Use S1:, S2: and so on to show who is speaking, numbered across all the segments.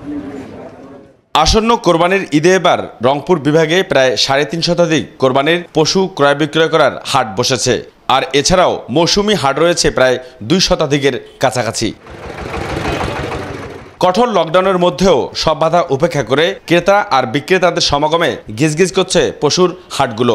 S1: আসন্ন কোরবানির ঈদে এবার রংপুর বিভাগে প্রায় ৩৫০ শতাধিক কোরবানির পশু ক্রয় বিক্রয় করার হাট বসেছে। আর এছাড়াও মৌসুমি হাট রয়েছে প্রায় ২ শতাধিকের কাছাকাছি। কঠোর লকডাউনের মধ্যেও সব বাধা উপেক্ষা করে ক্রেতা আর বিক্রেতাদের সমাগমে গিজগিজ করছে পশুর হাটগুলো।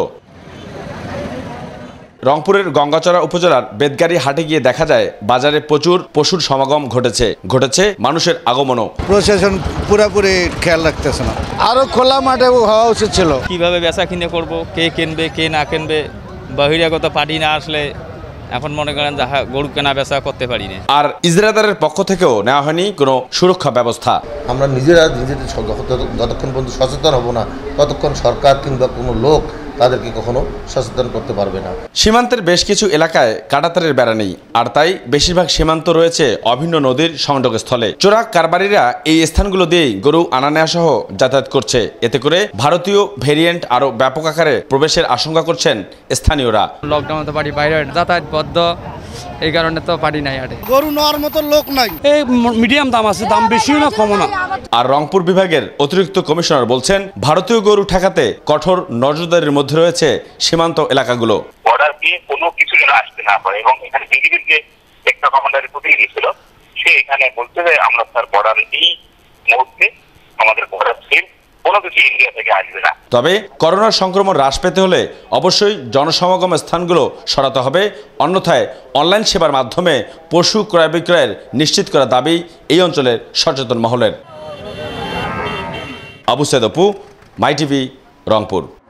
S1: রংপুরের গঙ্গাচড়া উপজেলার বেদগাড়ি হাটে গিয়ে দেখা যায় বাজারে প্রচুর পশুর সমাগম ঘটেছে মানুষের আগমনও।
S2: প্রশাসন পুরোপুরি খেয়াল রাখতেছে না, আরো খোলা মাঠে হওয়া উচিত ছিল।
S3: কিভাবে বেচা কিনে করব, কে কিনবে কে না কিনবে, বহিরাগত পার্টি না আসলে এখন মনে করেন গরু কেনা বেচা করতে পারি না।
S1: আর ইজরাদারের পক্ষ থেকেও নেওয়া হয়নি কোনো সুরক্ষা ব্যবস্থা।
S4: আমরা নিজেদের যতক্ষণ পর্যন্ত সচেতন হব না ততক্ষণ সরকার কিংবা কোনো লোক তাদেরকে কখনো সচেতন করতে পারবে না।
S1: সীমান্তের বেশ কিছু এলাকায় কাঁটাতারের বেড়া নেই, আর তাই বেশিরভাগ সীমান্ত রয়েছে অভিন্ন নদীর সংযোগস্থলে। চোরা কারবারিরা এই স্থানগুলো দিয়েই গরু আনা নেওয়া সহ যাতায়াত করছে। এতে করে ভারতীয় ভেরিয়েন্ট আরও ব্যাপক আকারে প্রবেশের আশঙ্কা করছেন স্থানীয়রা।
S5: লকডাউনে তো পারি বাইরে যাতায়াত বদ্ধ, এই কারণে তো পারি নাই হাটে।
S2: গরু নেওয়ার মতো লোক নাই,
S5: এই মিডিয়াম দাম আছে, দাম বেশিও না কমও না।
S1: আর রংপুর বিভাগের অতিরিক্ত কমিশনার বলছেন, ভারতীয় গরু ঠেকাতে কঠোর নজরদারির মধ্যে রয়েছে সীমান্ত এলাকাগুলো।
S6: বর্ডার দিয়ে কোনো কিছু যেন আসতে না পারে, এবং এখানে বিজিবির যে একটা কমান্ডারের প্রতিনিধি ছিল সে এখানে বলছে যে আমরা স্যার বর্ডার এই মুহূর্তে আমাদের বর্ডার সিল কোনো কিছু ইন্ডিয়া থেকে আসবে না।
S1: তবে করোনার সংক্রমণ হ্রাস পেতে হলে অবশ্যই জনসমাগম স্থানগুলো সরাতে হবে, অন্যথায় অনলাইন সেবার মাধ্যমে পশু ক্রয় বিক্রয়ের নিশ্চিত করা দাবি এই অঞ্চলের সচেতন মহলের। আবু সাইদ অপু, মাইটিভি, রংপুর।